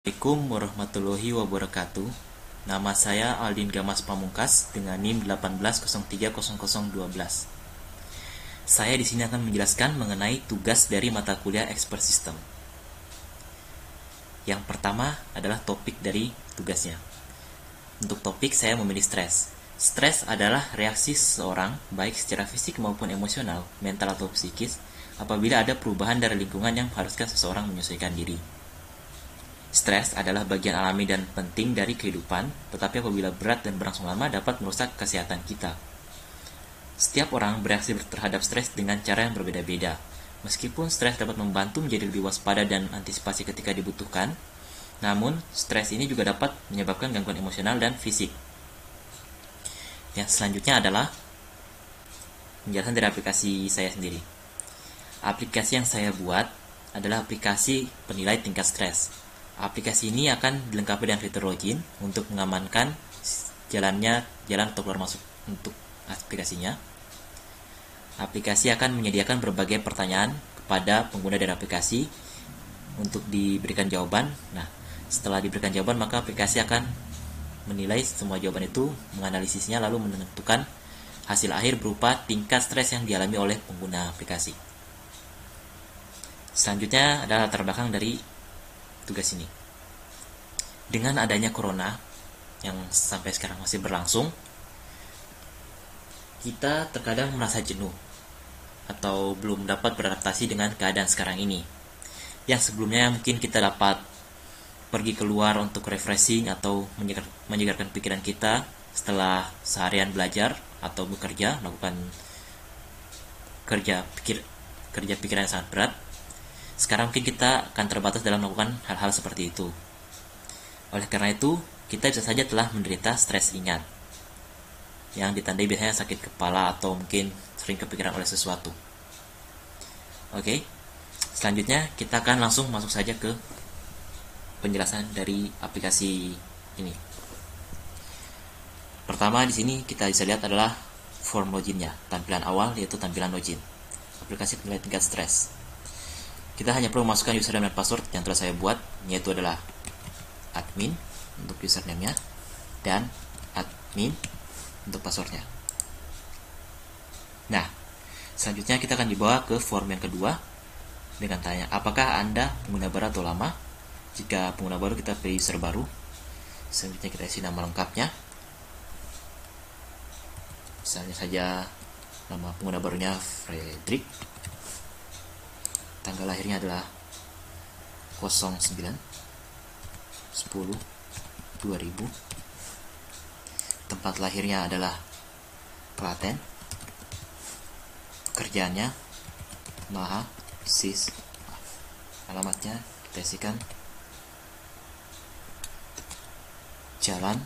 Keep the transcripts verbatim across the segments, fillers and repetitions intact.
Assalamualaikum warahmatullahi wabarakatuh. Nama saya Aldin Gamas Pamungkas dengan NIM delapan belas nol tiga nol nol satu dua. Saya di sini akan menjelaskan mengenai tugas dari mata kuliah Expert System. Yang pertama adalah topik dari tugasnya. Untuk topik saya memilih stres. Stres adalah reaksi seseorang baik secara fisik maupun emosional, mental atau psikis apabila ada perubahan dari lingkungan yang mengharuskan seseorang menyesuaikan diri. Stres adalah bagian alami dan penting dari kehidupan, tetapi apabila berat dan berlangsung lama dapat merusak kesehatan kita. Setiap orang bereaksi terhadap stres dengan cara yang berbeda-beda. Meskipun stres dapat membantu menjadi lebih waspada dan antisipasi ketika dibutuhkan, namun stres ini juga dapat menyebabkan gangguan emosional dan fisik. Yang selanjutnya adalah penjelasan dari aplikasi saya sendiri. Aplikasi yang saya buat adalah aplikasi penilai tingkat stres. Aplikasi ini akan dilengkapi dengan fitur login untuk mengamankan jalannya jalan atau keluar masuk untuk aplikasinya. Aplikasi akan menyediakan berbagai pertanyaan kepada pengguna dari aplikasi untuk diberikan jawaban. Nah, setelah diberikan jawaban maka aplikasi akan menilai semua jawaban itu, menganalisisnya lalu menentukan hasil akhir berupa tingkat stres yang dialami oleh pengguna aplikasi. Selanjutnya adalah latar belakang dari tugas ini. Dengan adanya corona yang sampai sekarang masih berlangsung, kita terkadang merasa jenuh atau belum dapat beradaptasi dengan keadaan sekarang ini. Yang sebelumnya mungkin kita dapat pergi keluar untuk refreshing atau menyegar, menyegarkan pikiran kita setelah seharian belajar atau bekerja, melakukan kerja pikir kerja pikiran yang sangat berat. Sekarang mungkin kita akan terbatas dalam melakukan hal-hal seperti itu. Oleh karena itu, kita bisa saja telah menderita stres ringan yang ditandai biasanya sakit kepala atau mungkin sering kepikiran oleh sesuatu. Oke, selanjutnya kita akan langsung masuk saja ke penjelasan dari aplikasi ini. Pertama di sini kita bisa lihat adalah form loginnya, tampilan awal yaitu tampilan login. Aplikasi penilai tingkat stres. Kita hanya perlu memasukkan username dan password yang telah saya buat, yaitu adalah admin untuk username-nya dan admin untuk password-nya. Nah, selanjutnya kita akan dibawa ke form yang kedua dengan tanya, apakah Anda pengguna baru atau lama? Jika pengguna baru kita pilih user baru. Selanjutnya kita isi nama lengkapnya. Misalnya saja nama pengguna barunya Fredrik. Tanggal lahirnya adalah nol sembilan sepuluh dua ribu. Tempat lahirnya adalah Klaten. Kerjaannya mahasiswa. Alamatnya kita isikan Jalan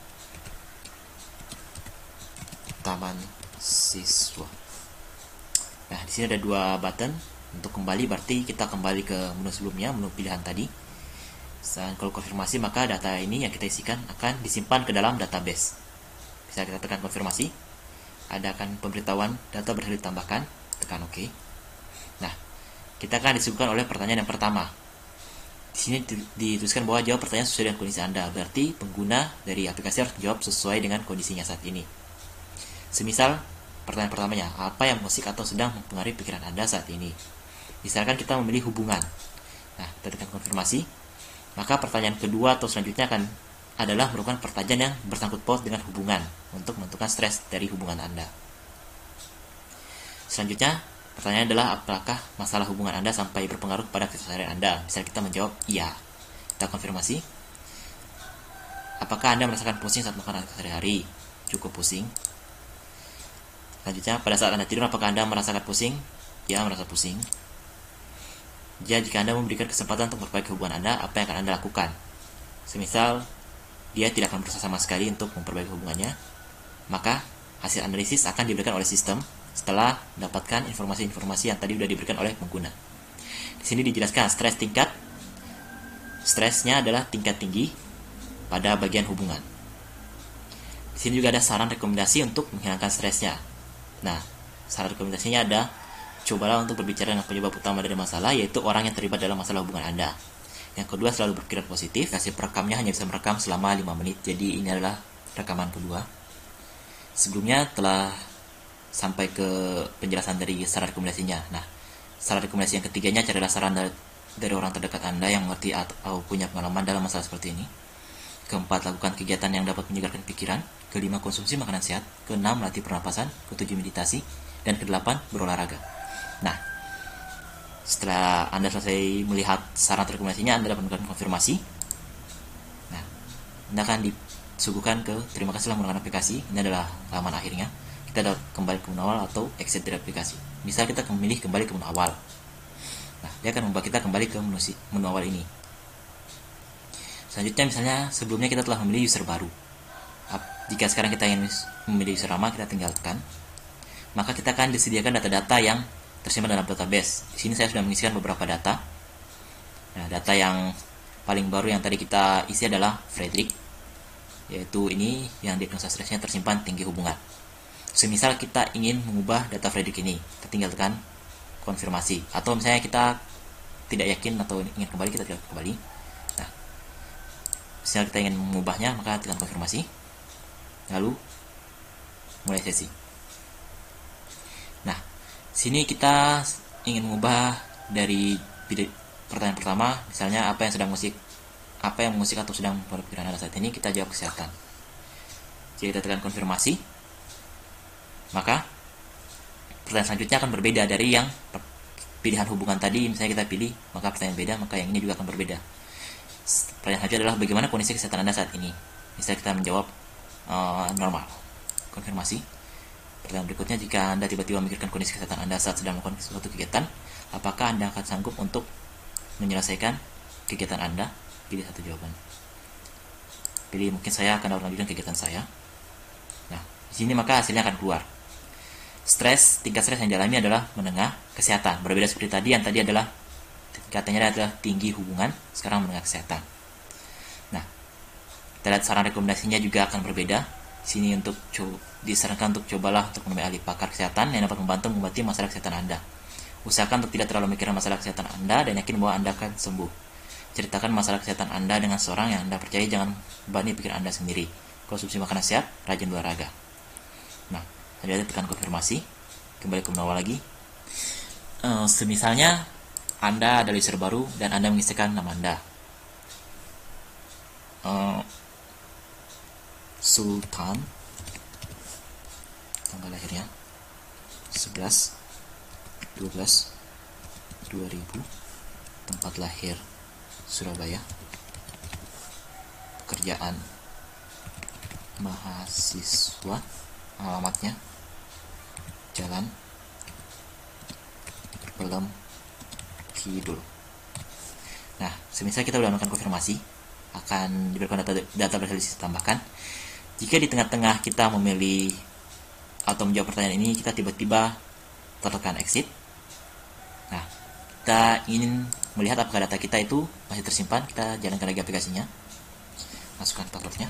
Taman Siswa. Nah, di sini ada dua button. Untuk kembali berarti kita kembali ke menu sebelumnya, menu pilihan tadi. Dan kalau konfirmasi maka data ini yang kita isikan akan disimpan ke dalam database. Bisa kita tekan konfirmasi. Ada akan pemberitahuan data berhasil ditambahkan, tekan OK. Nah, kita akan disuguhkan oleh pertanyaan yang pertama. Di sini dituliskan bahwa jawab pertanyaan sesuai dengan kondisi Anda. Berarti pengguna dari aplikasi harus jawab sesuai dengan kondisinya saat ini. Semisal pertanyaan pertamanya, apa yang musik atau sedang mempengaruhi pikiran Anda saat ini? Misalkan kita memilih hubungan. Nah, kita tekan konfirmasi. Maka pertanyaan kedua atau selanjutnya akan adalah merupakan pertanyaan yang bersangkut paut dengan hubungan untuk menentukan stres dari hubungan Anda. Selanjutnya, pertanyaan adalah apakah masalah hubungan Anda sampai berpengaruh pada keseharian Anda? Misal kita menjawab iya. Kita konfirmasi. Apakah Anda merasakan pusing saat makan sehari-hari? Cukup pusing. Selanjutnya, pada saat Anda tidur, apakah Anda merasakan pusing? Ya, merasa pusing. Jadi, jika Anda memberikan kesempatan untuk memperbaiki hubungan Anda, apa yang akan Anda lakukan? Semisal, dia tidak akan berusaha sama sekali untuk memperbaiki hubungannya, maka hasil analisis akan diberikan oleh sistem setelah mendapatkan informasi-informasi yang tadi sudah diberikan oleh pengguna. Di sini dijelaskan stres tingkat. Stresnya adalah tingkat tinggi pada bagian hubungan. Di sini juga ada saran rekomendasi untuk menghilangkan stresnya. Nah, saran rekomendasinya ada, cobalah untuk berbicara dengan penyebab utama dari masalah, yaitu orang yang terlibat dalam masalah hubungan Anda. yang kedua selalu berpikiran positif. Kasih perekamnya hanya bisa merekam selama lima menit. Jadi ini adalah rekaman kedua. Sebelumnya telah sampai ke penjelasan dari saran rekomendasinya. Nah, saran rekomendasi yang ketiganya carilah saran dari, dari orang terdekat Anda yang mengerti atau punya pengalaman dalam masalah seperti ini. Keempat, lakukan kegiatan yang dapat menyegarkan pikiran. Kelima, konsumsi makanan sehat. Keenam, latih pernapasan. Ketujuh, meditasi. Dan kedelapan, berolahraga. Nah, setelah Anda selesai melihat saran rekomendasinya, Anda dapat melakukan konfirmasi. Nah, Anda akan disuguhkan ke terima kasih telah menggunakan aplikasi. Ini adalah halaman akhirnya. Kita dapat kembali ke menu awal atau exit dari aplikasi. Misal kita memilih kembali ke menu awal. Nah, dia akan membawa kita kembali ke menu, menu awal ini. Selanjutnya misalnya sebelumnya kita telah memilih user baru. Jika sekarang kita ingin memilih user lama, kita tinggalkan. Maka kita akan disediakan data-data yang tersimpan dalam database. Di sini saya sudah mengisikan beberapa data. Nah, data yang paling baru yang tadi kita isi adalah Frederick, yaitu ini yang diagnosa stresnya tersimpan tinggi hubungan. Semisal kita ingin mengubah data Frederick ini, kita tinggalkan konfirmasi. Atau misalnya kita tidak yakin atau ingin kembali, kita tinggal kembali. Nah, misalnya kita ingin mengubahnya, maka tekan konfirmasi. Lalu mulai sesi. Nah, sini kita ingin mengubah dari pertanyaan pertama, misalnya apa yang sedang musik, apa yang musik atau sedang berpikiran Anda saat ini, kita jawab kesehatan. Jika kita tekan konfirmasi, maka pertanyaan selanjutnya akan berbeda dari yang pilihan hubungan tadi. Misalnya kita pilih, maka pertanyaan beda, maka yang ini juga akan berbeda. Pertanyaan selanjutnya adalah bagaimana kondisi kesehatan Anda saat ini. Misalnya kita menjawab uh, normal. Konfirmasi. Pertanyaan berikutnya, jika Anda tiba-tiba memikirkan kondisi kesehatan Anda saat sedang melakukan suatu kegiatan, apakah Anda akan sanggup untuk menyelesaikan kegiatan Anda? Pilih satu jawaban. Pilih mungkin saya akan melanjutkan kegiatan saya. Nah, di sini maka hasilnya akan keluar. Stres, tingkat stres yang dialami adalah menengah kesehatan. Berbeda seperti tadi, yang tadi adalah tingkatannya adalah tinggi hubungan, sekarang menengah kesehatan. Nah, kita lihat saran rekomendasinya juga akan berbeda. Di sini untuk disarankan untuk cobalah untuk menemui ahli pakar kesehatan yang dapat membantu mengobati masalah kesehatan Anda. Usahakan untuk tidak terlalu memikirkan masalah kesehatan Anda dan yakin bahwa Anda akan sembuh. Ceritakan masalah kesehatan Anda dengan seorang yang Anda percaya, jangan bebani pikiran Anda sendiri. Konsumsi makanan sehat, rajin berolahraga. Nah, selanjutnya tekan konfirmasi, kembali ke menu awal lagi. Uh, semisalnya Anda adalah user baru dan Anda mengisikan nama Anda. Uh, Sultan, tanggal lahirnya sebelas dua belas dua ribu, tempat lahir Surabaya, pekerjaan mahasiswa, alamatnya Jalan Pelem Kidul. Nah, semisal kita sudah melakukan konfirmasi, akan diberikan data data berhasil ditambahkan. Jika di tengah-tengah kita memilih atau menjawab pertanyaan ini, kita tiba-tiba tertekan exit. Nah, kita ingin melihat apakah data kita itu masih tersimpan, kita jalankan lagi aplikasinya. Masukkan passwordnya.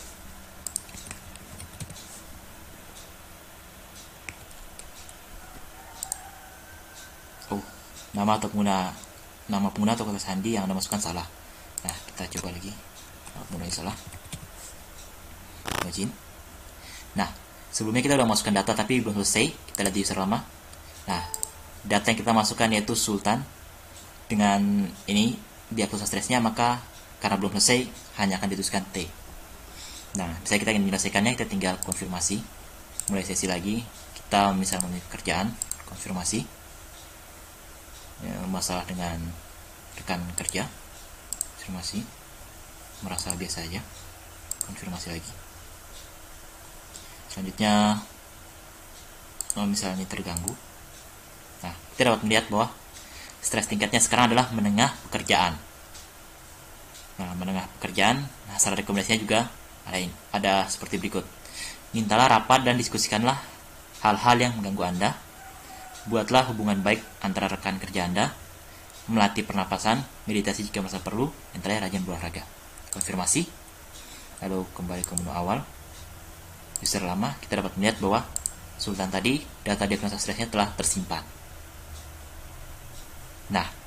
Oh, nama atau pengguna nama pengguna atau kata sandi yang Anda masukkan salah. Nah, kita coba lagi. Mulai salah. Login. Nah, sebelumnya kita sudah masukkan data tapi belum selesai. Kita lihat di user lama. Nah, data yang kita masukkan yaitu Sultan. Dengan ini diagnosa stresnya, maka karena belum selesai hanya akan dituliskan T. Nah, misalnya kita ingin menyelesaikannya, kita tinggal konfirmasi. Mulai sesi lagi. Kita misalnya memilih kerjaan, konfirmasi. Ya, masalah dengan rekan kerja, konfirmasi. Merasa biasa aja, konfirmasi lagi. Selanjutnya, kalau misalnya ini terganggu, nah kita dapat melihat bahwa stres tingkatnya sekarang adalah menengah pekerjaan. Nah, menengah pekerjaan, nah saran rekomendasinya juga ada, ada seperti berikut. Mintalah rapat dan diskusikanlah hal-hal yang mengganggu Anda. Buatlah hubungan baik antara rekan kerja Anda. Melatih pernapasan, meditasi jika merasa perlu, dan terakhir rajin berolahraga. Konfirmasi, lalu kembali ke menu awal. User lama, kita dapat melihat bahwa Sultan tadi, data diagnosa stresnya telah tersimpan. Nah,